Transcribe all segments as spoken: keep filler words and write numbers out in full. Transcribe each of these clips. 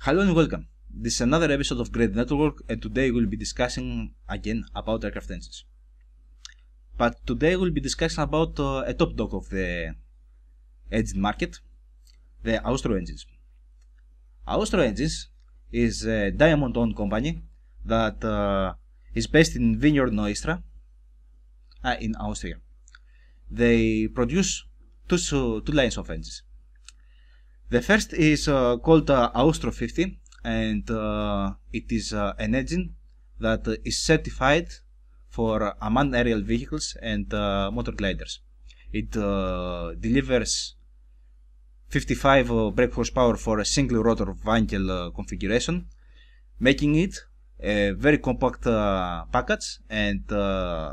Hello and welcome. This is another episode of Great Network, and today we'll be discussing again about aircraft engines. But today we'll be discussing about uh, a top dog of the engine market, the Austro engines. Austro engines is a diamond-owned company that uh, is based in Vineyard Austria, uh, in Austria. They produce two, two lines of engines. The first is uh, called uh, Austro fifty, and uh, it is uh, an engine that uh, is certified for unmanned aerial vehicles and uh, motor gliders. It uh, delivers fifty-five uh, brake horsepower for a single rotor Wankel uh, configuration, making it a very compact uh, package, and uh,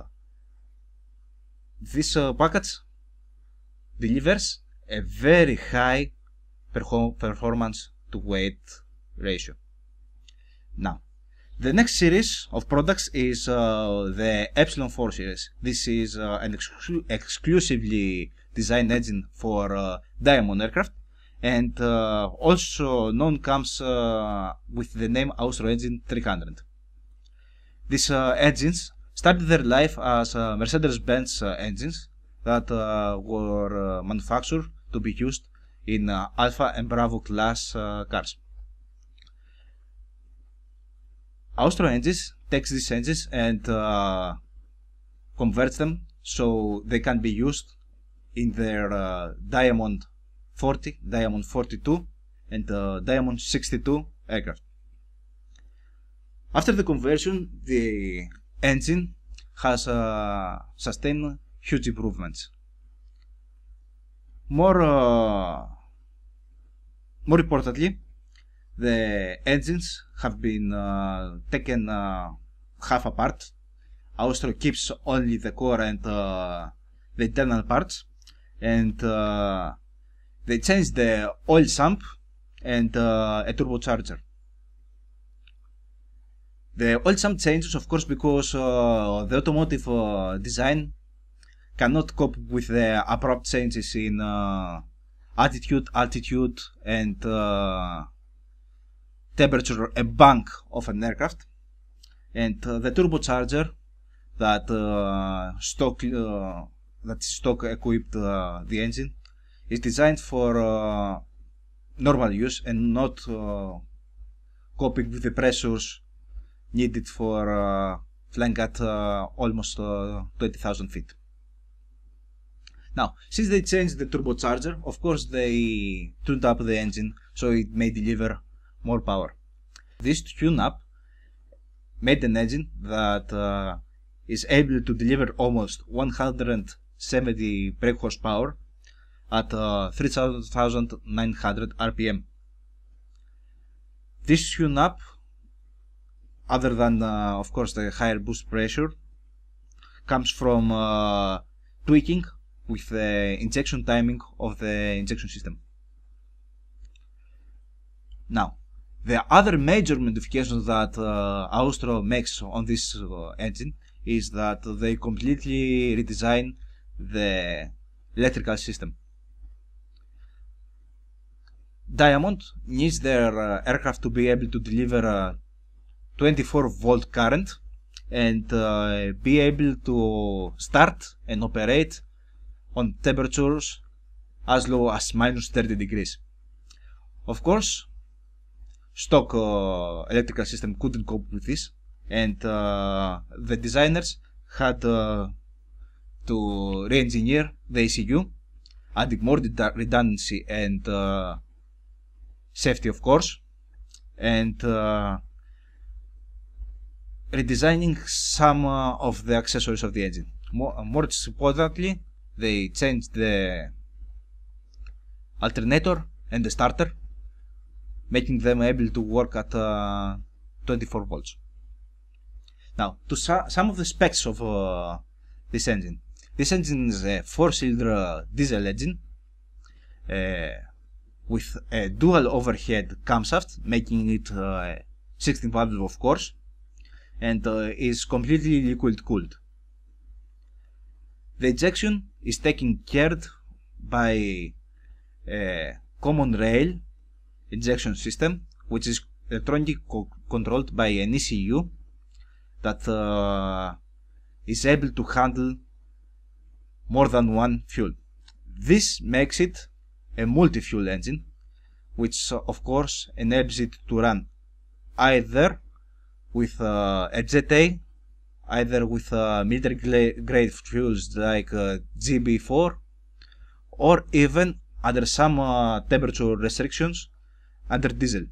this uh, package delivers a very high performance to weight ratio. Now, the next series of products is uh, the Epsilon four series. This is uh, an exclu exclusively designed engine for uh, diamond aircraft, and uh, also known comes uh, with the name Austro Engine three hundred. These uh, engines started their life as uh, Mercedes-Benz uh, engines that uh, were uh, manufactured to be used in uh, Alpha and Bravo class uh, cars. Austro engines takes these engines and uh, converts them so they can be used in their uh, Diamond forty, Diamond forty-two and uh, Diamond sixty-two aircraft. After the conversion, the engine has uh, sustained huge improvements. More, uh, more importantly, the engines have been uh, taken uh, half apart. Austro keeps only the core and uh, the internal parts, and uh, they changed the oil sump and uh, a turbocharger. The oil sump changes, of course, because uh, the automotive uh, design cannot cope with the abrupt changes in uh, attitude, altitude, and uh, temperature a bank of an aircraft. And uh, the turbocharger that uh, stock uh, that stock equipped uh, the engine is designed for uh, normal use and not uh, coping with the pressures needed for uh, flying at uh, almost uh, twenty thousand feet. Now, since they changed the turbocharger, of course they tuned up the engine so it may deliver more power. This tune-up made an engine that uh, is able to deliver almost one hundred seventy brake horsepower at uh, three thousand nine hundred R P M. This tune-up, other than uh, of course the higher boost pressure, comes from uh, tweaking with the injection timing of the injection system. Now, the other major modifications that uh, Austro makes on this uh, engine is that they completely redesign the electrical system. Diamond needs their uh, aircraft to be able to deliver a twenty-four volt current and uh, be able to start and operate on temperatures as low as minus thirty degrees. Of course, stock uh, electrical system couldn't cope with this, and uh, the designers had uh, to re-engineer the E C U, adding more redundancy and uh, safety, of course, and uh, redesigning some uh, of the accessories of the engine. More, more importantly, they changed the alternator and the starter, making them able to work at uh, twenty-four volts. Now, to su some of the specs of uh, this engine. This engine is a four-cylinder uh, diesel engine uh, with a dual overhead camshaft, making it uh, sixteen valve, of course, and uh, is completely liquid cooled. The ejection is taken care by a common rail ejection system which is electronically co controlled by an E C U that uh, is able to handle more than one fuel. This makes it a multi-fuel engine, which uh, of course enables it to run either with uh, a Jet A, either with uh, military grade fuels like uh, G B four, or even under some uh, temperature restrictions under diesel.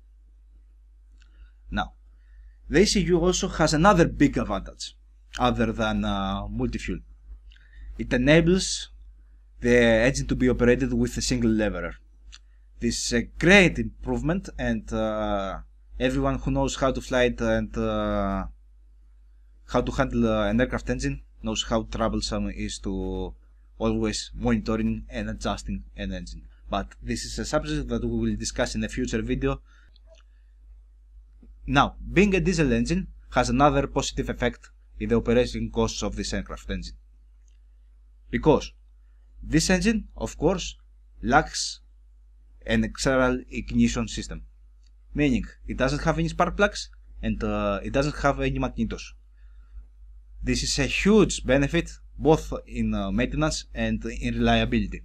Now, the E C U also has another big advantage other than uh, multi-fuel. It enables the engine to be operated with a single lever. This is a great improvement, and uh, everyone who knows how to fly it and uh, how to handle uh, an aircraft engine knows how troublesome it is to always monitoring and adjusting an engine. But this is a subject that we will discuss in a future video. Now, being a diesel engine has another positive effect in the operating costs of this aircraft engine, because this engine, of course, lacks an external ignition system, meaning it doesn't have any spark plugs and uh, it doesn't have any magnetos. This is a huge benefit both in uh, maintenance and in reliability.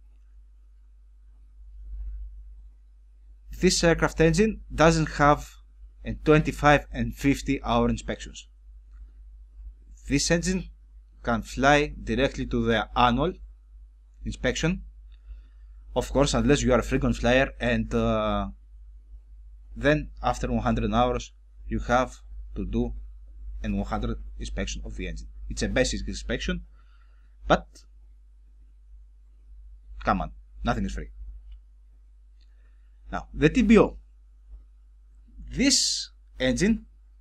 This aircraft engine doesn't have a twenty-five and fifty hour inspections. This engine can fly directly to the annual inspection, of course, unless you are a frequent flyer, and uh, then after one hundred hours you have to do an one hundred inspection of the engine. It's a basic inspection, but come on, nothing is free. Now, the T B O. This engine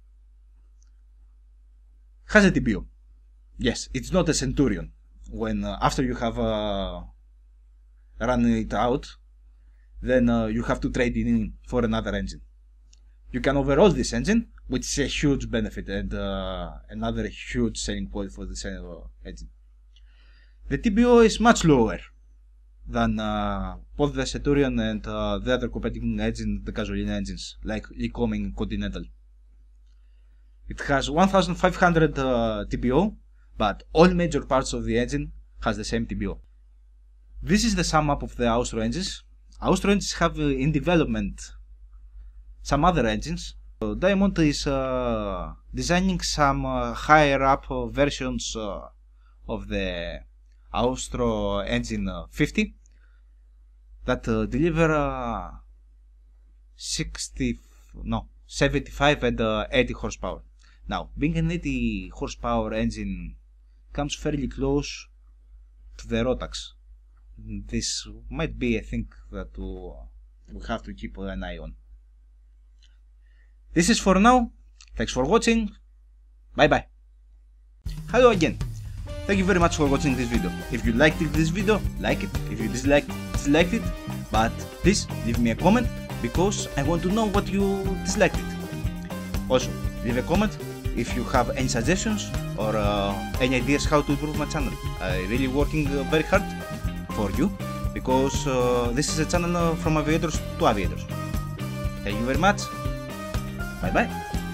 has a T B O. Yes, it's not a Centurion. When uh, after you have uh, run it out, then uh, you have to trade it in for another engine. You can overhaul this engine, which is a huge benefit and uh, another huge selling point for this uh, engine. The T B O is much lower than uh, both the Centurion and uh, the other competing engines, the gasoline engines, like Lycoming and Continental. It has one thousand five hundred uh, T B O, but all major parts of the engine has the same T B O. This is the sum up of the Austro engines. Austro engines have uh, in development some other engines. So Diamond is uh, designing some uh, higher up uh, versions uh, of the Austro engine uh, fifty that uh, deliver uh, sixty, no, seventy-five and uh, eighty horsepower. Now, being an eighty horsepower engine comes fairly close to the Rotax. This might be a thing that we have to keep an eye on. This is for now. Thanks for watching. Bye bye. Hello again. Thank you very much for watching this video. If you liked this video, like it. If you disliked, dislike it. But please leave me a comment, because I want to know what you disliked it. Also, leave a comment if you have any suggestions or uh, any ideas how to improve my channel. I'm really working uh, very hard for you, because uh, this is a channel uh, from aviators to aviators. Thank you very much. Bye bye.